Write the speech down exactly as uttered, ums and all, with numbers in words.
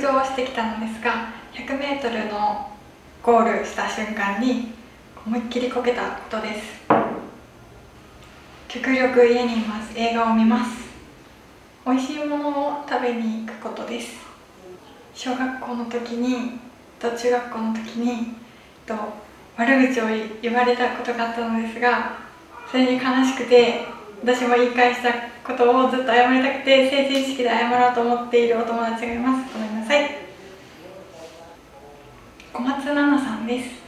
走をしてきたのですが、ひゃくメートルのゴールした瞬間に思いっきりこけたことです。極力家にいます。映画を見ます。美味しいものを食べに行くことです。小学校の時にと中学校の時にと悪口を言われたことがあったのですが、それに悲しくて私も言い返したことをずっと謝りたくて、成人式で謝ろうと思っているお友達がいます。ごめんなさい。小松菜奈さんです。